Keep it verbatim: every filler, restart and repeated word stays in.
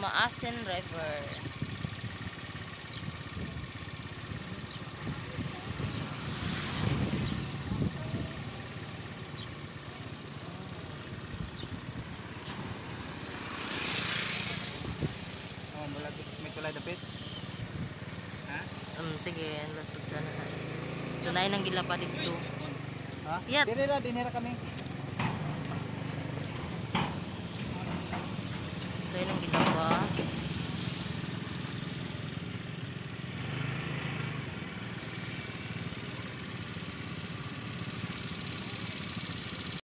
Maasin River. Oh, mula may tulay dapit. Ha? Um, sige, lasad sana. So, nain ang gila pa dito. Ha? Yat. Dinira, dinira kami.